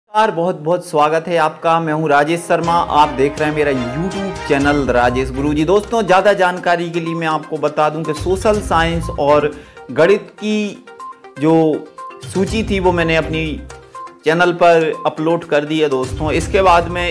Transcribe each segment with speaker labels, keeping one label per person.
Speaker 1: नमस्कार, बहुत बहुत स्वागत है आपका। मैं हूं राजेश शर्मा। आप देख रहे हैं मेरा YouTube चैनल राजेश गुरुजी। दोस्तों, ज़्यादा जानकारी के लिए मैं आपको बता दूं कि सोशल साइंस और गणित की जो सूची थी वो मैंने अपनी चैनल पर अपलोड कर दी है दोस्तों। इसके बाद में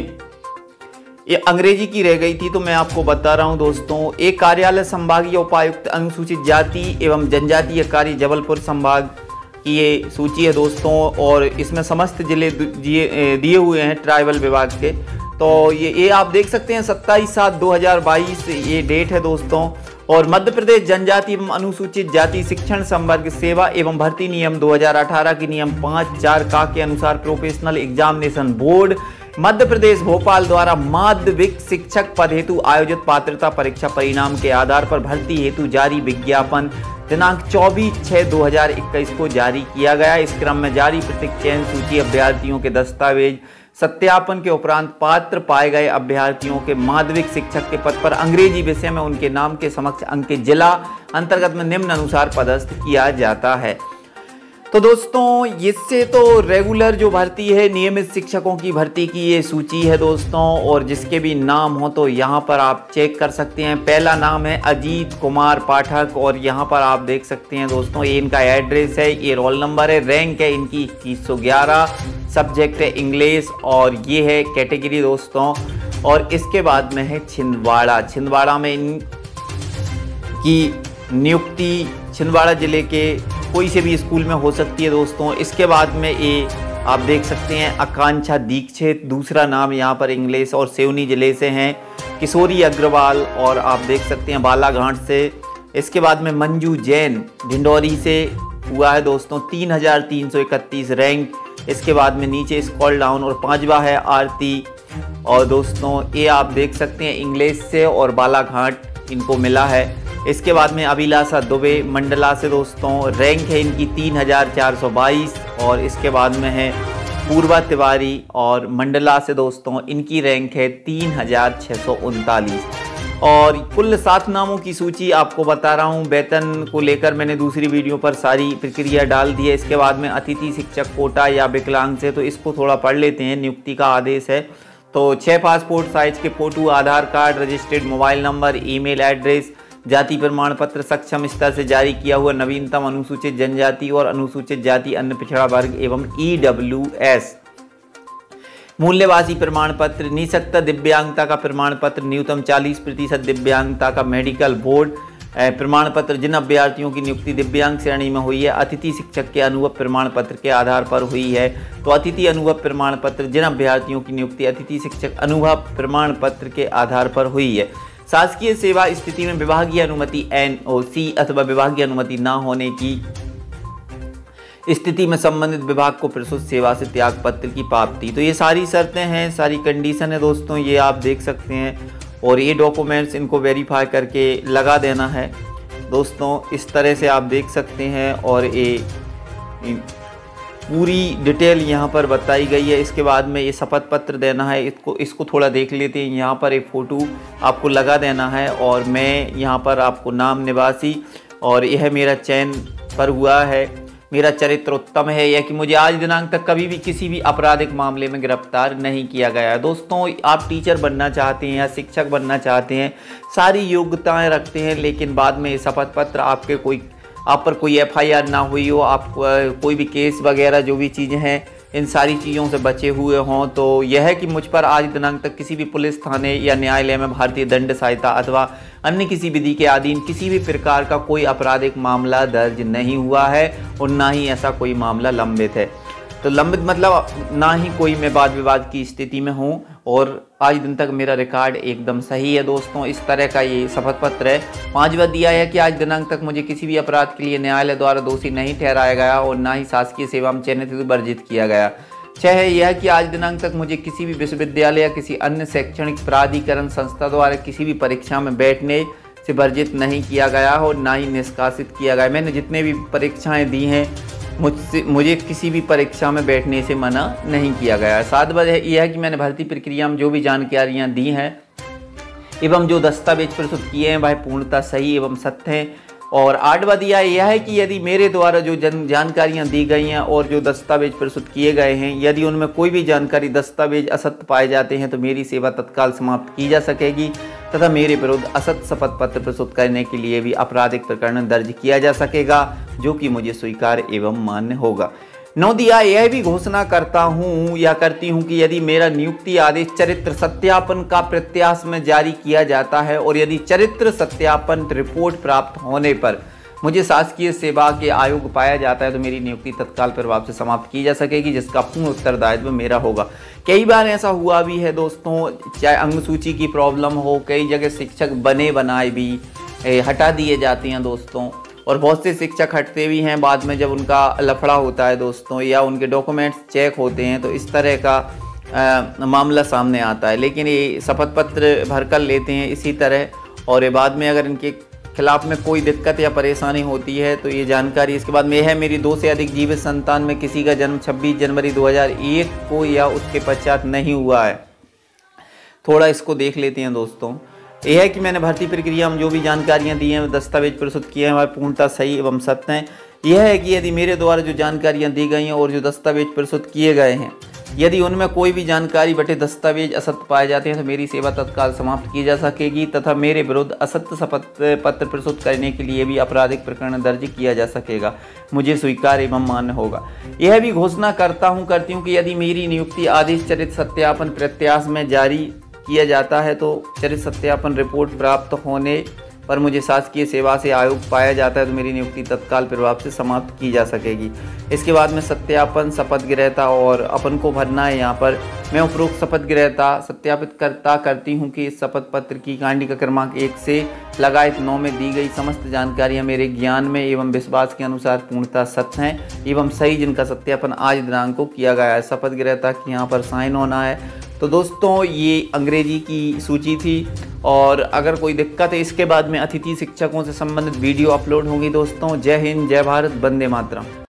Speaker 1: ये अंग्रेजी की रह गई थी, तो मैं आपको बता रहा हूं दोस्तों। एक कार्यालय संभागीय उपायुक्त अनुसूचित जाति एवं जनजातीय कार्य जबलपुर संभाग की ये सूची है दोस्तों, और इसमें समस्त जिले दिए हुए हैं ट्राइबल विभाग के। तो ये आप देख सकते हैं 27/7/2022 ये डेट है दोस्तों। और मध्य प्रदेश जनजाति एवं अनुसूचित जाति शिक्षण संवर्ग सेवा एवं भर्ती नियम 2018 के नियम 5(4) का के अनुसार professional examination board Madhya Pradesh Bhopal द्वारा माध्यमिक शिक्षक पद हेतु आयोजित पात्रता परीक्षा परिणाम के आधार पर भर्ती हेतु जारी विज्ञापन दिनांक 24/6/2021 को जारी किया गया। इस क्रम में जारी पृथक चयन सूची अभ्यर्थियों के दस्तावेज सत्यापन के उपरांत पात्र पाए गए अभ्यर्थियों के माध्यमिक शिक्षक के पद पर अंग्रेजी विषय में उनके नाम के समक्ष अंकित जिला अंतर्गत में निम्न अनुसार पदस्थ किया जाता है। तो दोस्तों, इससे तो रेगुलर जो भर्ती है नियमित शिक्षकों की भर्ती की ये सूची है दोस्तों, और जिसके भी नाम हो तो यहाँ पर आप चेक कर सकते हैं। पहला नाम है अजीत कुमार पाठक, और यहाँ पर आप देख सकते हैं दोस्तों ये इनका एड्रेस है, ये रोल नंबर है, रैंक है इनकी 2111, सब्जेक्ट है इंग्लिश, और ये है कैटेगरी दोस्तों। और इसके बाद में है छिंदवाड़ा में इनकी नियुक्ति छिंदवाड़ा जिले के कोई से भी स्कूल में हो सकती है दोस्तों। इसके बाद में ये आप देख सकते हैं आकांक्षा दीक्षित, दूसरा नाम यहाँ पर इंग्लिश, और सिवनी जिले से हैं किशोरी अग्रवाल, और आप देख सकते हैं बालाघाट से। इसके बाद में मंजू जैन ढिंडोरी से हुआ है दोस्तों, 3331 रैंक। इसके बाद में नीचे स्क्रॉल डाउन, और पांचवा है आरती, और दोस्तों ये आप देख सकते हैं इंग्लिश से और बालाघाट इनको मिला है। इसके बाद में अभिलाषा दुबे मंडला से दोस्तों, रैंक है इनकी 3422, और इसके बाद में है पूर्वा तिवारी और मंडला से दोस्तों, इनकी रैंक है 3639। और कुल 7 नामों की सूची आपको बता रहा हूं। वेतन को लेकर मैंने दूसरी वीडियो पर सारी प्रक्रिया डाल दी है। इसके बाद में अतिथि शिक्षक कोटा या विकलांग से, तो इसको थोड़ा पढ़ लेते हैं। नियुक्ति का आदेश है तो 6 पासपोर्ट साइज के photo, Aadhaar card, registered mobile number, email address, जाति प्रमाण पत्र सक्षम स्तर से जारी किया हुआ नवीनतम अनुसूचित जनजाति और अनुसूचित जाति अन्य पिछड़ा वर्ग एवं EWS, मूल्यवासी प्रमाण पत्र, निःशक्ता दिव्यांगता का प्रमाण पत्र, न्यूनतम 40% दिव्यांगता का मेडिकल बोर्ड प्रमाण पत्र जिन अभ्यर्थियों की नियुक्ति दिव्यांग श्रेणी में हुई है अतिथि शिक्षक के अनुभव प्रमाण पत्र के आधार पर हुई है, तो अतिथि अनुभव प्रमाण पत्र जिन अभ्यर्थियों की नियुक्ति अतिथि शिक्षक अनुभव प्रमाण पत्र के आधार पर हुई है। शासकीय सेवा स्थिति में विभागीय अनुमति NOC अथवा विभागीय अनुमति न होने की स्थिति में संबंधित विभाग को प्रस्तुत सेवा से त्याग पत्र की प्राप्ति। तो ये सारी शर्तें हैं, सारी कंडीशन है दोस्तों, ये आप देख सकते हैं। और ये डॉक्यूमेंट्स इनको वेरीफाई करके लगा देना है दोस्तों। इस तरह से आप देख सकते हैं, और ये पूरी डिटेल यहाँ पर बताई गई है। इसके बाद में ये शपथ पत्र देना है, इसको थोड़ा देख लेते हैं। यहाँ पर एक फ़ोटो आपको लगा देना है, और मैं यहाँ पर आपको नाम निवासी, और यह मेरा चयन पर हुआ है। मेरा चरित्र उत्तम है, यह कि मुझे आज दिनांक तक कभी भी किसी भी आपराधिक मामले में गिरफ्तार नहीं किया गया है। दोस्तों, आप टीचर बनना चाहते हैं या शिक्षक बनना चाहते हैं, सारी योग्यताएं रखते हैं, लेकिन बाद में ये शपथ पत्र आप पर कोई FIR ना हुई हो, आप कोई भी केस वगैरह जो भी चीज़ें हैं इन सारी चीज़ों से बचे हुए हों, तो यह है कि मुझ पर आज दिनांक तक किसी भी पुलिस थाने या न्यायालय में भारतीय दंड संहिता अथवा अन्य किसी विधि के अधीन किसी भी प्रकार का कोई आपराधिक मामला दर्ज नहीं हुआ है, और ना ही ऐसा कोई मामला लंबित है। तो लंबित मतलब ना ही कोई मैं वाद विवाद की स्थिति में हूँ, और आज दिन तक मेरा रिकॉर्ड एकदम सही है दोस्तों। इस तरह का ये शपथ पत्र है। 5वां दिया है कि आज दिनांक तक मुझे किसी भी अपराध के लिए न्यायालय द्वारा दोषी नहीं ठहराया गया, और ना ही शासकीय सेवा में चयनित हेतु वर्जित किया गया। 6 है यह कि आज दिनांक तक मुझे किसी भी विश्वविद्यालय या किसी अन्य शैक्षणिक प्राधिकरण संस्था द्वारा किसी भी परीक्षा में बैठने से वर्जित नहीं किया गया, और ना ही निष्कासित किया गया। मैंने जितने भी परीक्षाएँ दी हैं मुझे किसी भी परीक्षा में बैठने से मना नहीं किया गया। 7वां यह है कि मैंने भर्ती प्रक्रिया में जो भी जानकारियां दी हैं एवं जो दस्तावेज प्रस्तुत किए हैं वह पूर्णतः सही एवं सत्य हैं। और 8वां दिया यह है कि यदि मेरे द्वारा जो जानकारियां दी गई हैं और जो दस्तावेज प्रस्तुत किए गए हैं, यदि उनमें कोई भी जानकारी दस्तावेज असत्य पाए जाते हैं तो मेरी सेवा तत्काल समाप्त की जा सकेगी तथा मेरे विरुद्ध असत्य शपथ पत्र प्रस्तुत करने के लिए भी आपराधिक प्रकरण दर्ज किया जा सकेगा, जो कि मुझे स्वीकार एवं मान्य होगा। 9 दिया यह भी घोषणा करता हूं या करती हूं कि यदि मेरा नियुक्ति आदेश चरित्र सत्यापन का प्रत्याश में जारी किया जाता है और यदि चरित्र सत्यापन रिपोर्ट प्राप्त होने पर मुझे शासकीय सेवा के आयोग पाया जाता है तो मेरी नियुक्ति तत्काल प्रभाव से समाप्त की जा सकेगी, जिसका पूर्ण उत्तरदायित्व मेरा होगा। कई बार ऐसा हुआ भी है दोस्तों, चाहे अंगसूची की प्रॉब्लम हो, कई जगह शिक्षक बने बनाए भी हटा दिए जाते हैं दोस्तों, और बहुत से शिक्षक हटते भी हैं बाद में जब उनका लफड़ा होता है दोस्तों, या उनके डॉक्यूमेंट्स चेक होते हैं तो इस तरह का मामला सामने आता है। लेकिन ये शपथ पत्र भरकर लेते हैं इसी तरह, और ये बाद में अगर इनके खिलाफ में कोई दिक्कत या परेशानी होती है तो ये जानकारी इसके बाद में है। मेरी 2 से अधिक जीवित संतान में किसी का जन्म 26 जनवरी 2001 को या उसके पश्चात नहीं हुआ है। थोड़ा इसको देख लेते हैं दोस्तों। यह है कि मैंने भर्ती प्रक्रिया में जो भी जानकारियां दी हैं, दस्तावेज प्रस्तुत किए हैं, हमारे पूर्णतः सही एवं सत्य हैं। यह है कि यदि मेरे द्वारा जो जानकारियां दी गई हैं और जो दस्तावेज प्रस्तुत किए गए हैं, यदि उनमें कोई भी जानकारी बटे दस्तावेज असत्य पाए जाते हैं तो मेरी सेवा तत्काल समाप्त की जा सकेगी तथा मेरे विरुद्ध असत्य शपथ पत्र प्रस्तुत करने के लिए भी आपराधिक प्रकरण दर्ज किया जा सकेगा, मुझे स्वीकार एवं मान्य होगा। यह भी घोषणा करती हूँ कि यदि मेरी नियुक्ति आदेश चरित्र सत्यापन प्रत्याश में जारी किया जाता है तो चरित्र सत्यापन रिपोर्ट प्राप्त होने पर मुझे शासकीय सेवा से आयोग पाया जाता है तो मेरी नियुक्ति तत्काल प्रभाव से समाप्त की जा सकेगी। इसके बाद में सत्यापन शपथ गृहता और अपन को भरना है। यहाँ पर मैं उपरोक्त शपथ गृहता सत्यापित करती हूँ कि इस शपथ पत्र की कांडिका क्रमांक 1 से लगायत 9 में दी गई समस्त जानकारियाँ मेरे ज्ञान में एवं विश्वास के अनुसार पूर्णतः सत्य हैं एवं सही, जिनका सत्यापन आज दिनांक को किया गया है। शपथ गृहता की यहाँ पर साइन होना है। तो दोस्तों ये अंग्रेजी की सूची थी, और अगर कोई दिक्कत है इसके बाद में अतिथि शिक्षकों से संबंधित वीडियो अपलोड होंगी दोस्तों। जय हिंद, जय भारत, वंदे मातरम।